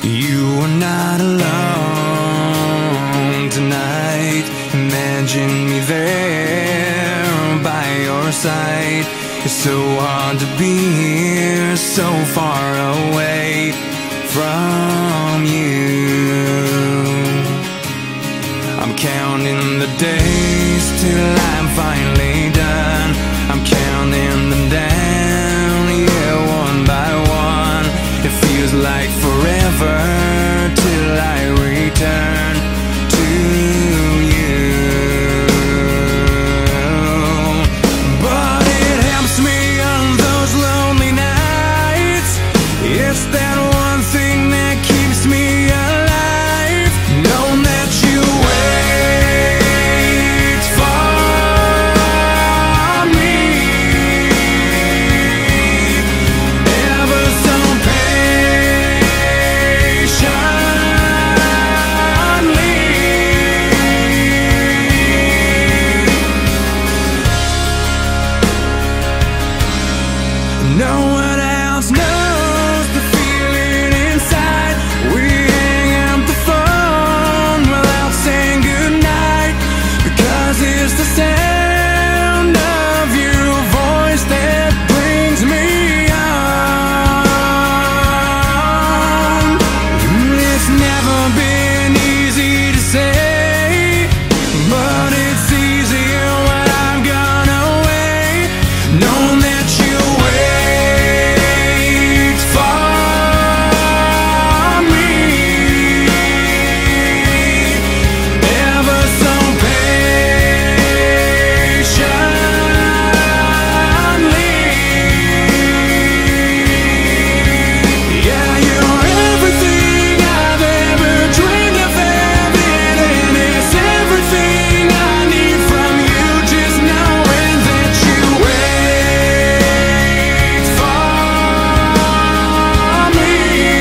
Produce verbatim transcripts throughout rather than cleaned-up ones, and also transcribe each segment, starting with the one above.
You are not alone tonight. Imagine me there by your side. It's so hard to be here, so far away from you. I'm counting the days till I'm finally done. I'm counting them down, yeah, one by one. It feels like forever till I return to you. But it helps me on those lonely nights. It's that one thing that keeps me alive, knowing that you wait for me ever so patiently. No one else knows the feeling inside. We hang up the phone without saying goodnight, because it's the sound of your voice that brings me on. It's never been easy to say, but it's easier when I'm gone away, knowing that you wait for me ever so patiently. Yeah, you're everything I've ever dreamed of having, and it's everything I need from you. Just knowing that you wait for me.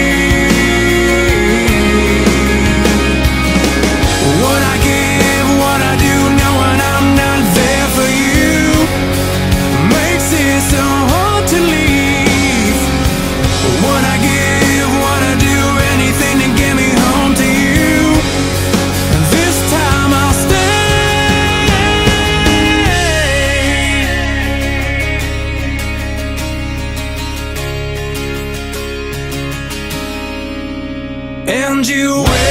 What I give, what I do, knowing I'm not there for you, makes it so hard to leave. What I give, what I do, anything to get me home to you. This time I'll stay. And you wait